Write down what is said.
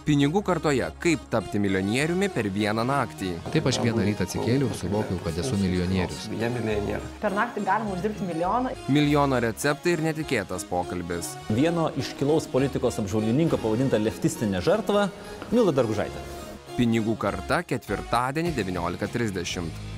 Pinigų kartoje. Kaip tapti milijonieriumi per vieną naktį? Taip aš vieną rytą atsikėliau ir suvokiau, kad esu milijonierius. Per naktį galima uždirbti milijoną. Milijono receptai ir netikėtas pokalbis. Vieno iškilaus politikos apžvalgininko pavadinta leftistinė žartva Milda Dargužaitė. Pinigų karta ketvirtadienį 19:30.